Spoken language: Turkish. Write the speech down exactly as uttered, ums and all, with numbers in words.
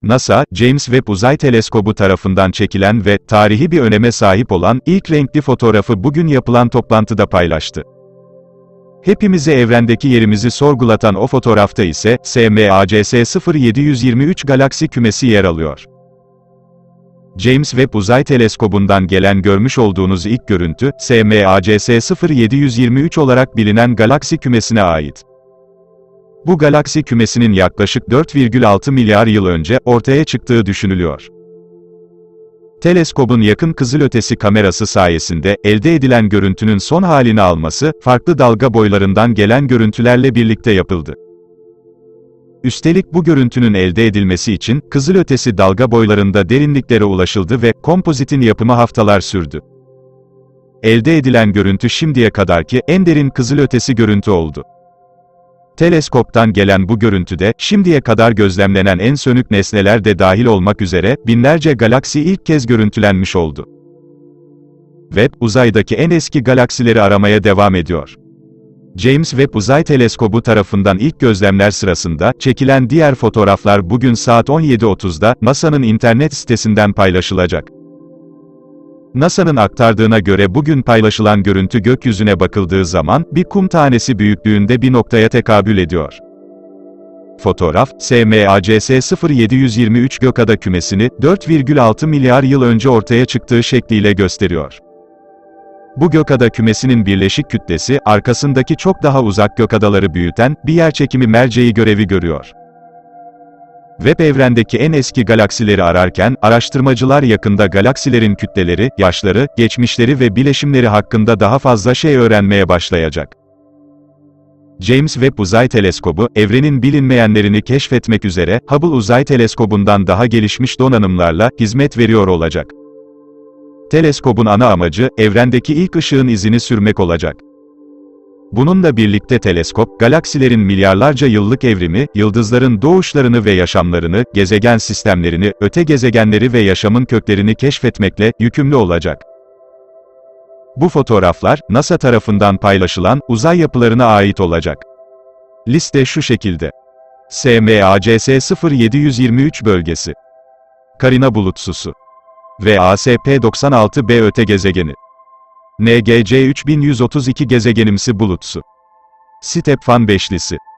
NASA, James Webb Uzay Teleskobu tarafından çekilen ve tarihi bir öneme sahip olan ilk renkli fotoğrafı bugün yapılan toplantıda paylaştı. Hepimize evrendeki yerimizi sorgulatan o fotoğrafta ise S M A C S sıfır yedi yüz yirmi üç galaksi kümesi yer alıyor. James Webb Uzay Teleskobu'ndan gelen görmüş olduğunuz ilk görüntü, S M A C S sıfır yedi yüz yirmi üç olarak bilinen galaksi kümesine ait. Bu galaksi kümesinin yaklaşık dört virgül altı milyar yıl önce ortaya çıktığı düşünülüyor. Teleskobun yakın kızılötesi kamerası sayesinde elde edilen görüntünün son halini alması, farklı dalga boylarından gelen görüntülerle birlikte yapıldı. Üstelik bu görüntünün elde edilmesi için, kızılötesi dalga boylarında derinliklere ulaşıldı ve kompozitin yapımı haftalar sürdü. Elde edilen görüntü şimdiye kadarki en derin kızılötesi görüntü oldu. Teleskoptan gelen bu görüntüde, şimdiye kadar gözlemlenen en sönük nesneler de dahil olmak üzere, binlerce galaksi ilk kez görüntülenmiş oldu. Webb, uzaydaki en eski galaksileri aramaya devam ediyor. James Webb Uzay Teleskobu tarafından ilk gözlemler sırasında, çekilen diğer fotoğraflar bugün saat on yedi otuzda, NASA'nın internet sitesinden paylaşılacak. NASA'nın aktardığına göre bugün paylaşılan görüntü gökyüzüne bakıldığı zaman, bir kum tanesi büyüklüğünde bir noktaya tekabül ediyor. Fotoğraf, S M A C S sıfır yedi yüz yirmi üç gökada kümesini, dört virgül altı milyar yıl önce ortaya çıktığı şekliyle gösteriyor. Bu gökada kümesinin birleşik kütlesi, arkasındaki çok daha uzak gökadaları büyüten, bir yerçekimi merceği görevi görüyor. Webb evrendeki en eski galaksileri ararken, araştırmacılar yakında galaksilerin kütleleri, yaşları, geçmişleri ve bileşimleri hakkında daha fazla şey öğrenmeye başlayacak. James Webb Uzay Teleskobu, evrenin bilinmeyenlerini keşfetmek üzere, Hubble Uzay Teleskobu'ndan daha gelişmiş donanımlarla, hizmet veriyor olacak. Teleskobun ana amacı, evrendeki ilk ışığın izini sürmek olacak. Bununla birlikte teleskop, galaksilerin milyarlarca yıllık evrimi, yıldızların doğuşlarını ve yaşamlarını, gezegen sistemlerini, öte gezegenleri ve yaşamın köklerini keşfetmekle yükümlü olacak. Bu fotoğraflar, NASA tarafından paylaşılan uzay yapılarına ait olacak. Liste şu şekilde. S M A C S sıfır yedi yüz yirmi üç bölgesi. Carina bulutsusu. V A S P doksan altı b öte gezegeni. N G C üç bin yüz otuz iki gezegenimsi bulutsu. Stephan beşlisi.